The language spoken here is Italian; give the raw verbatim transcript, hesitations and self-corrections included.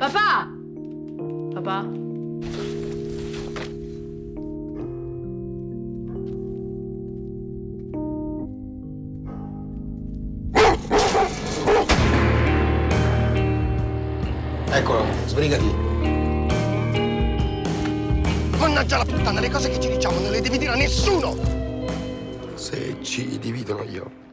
Papà! Papà? Eccolo, sbrigati. Mannaggia la puttana, le cose che ci diciamo non le devi dire a nessuno! Se ci dividono io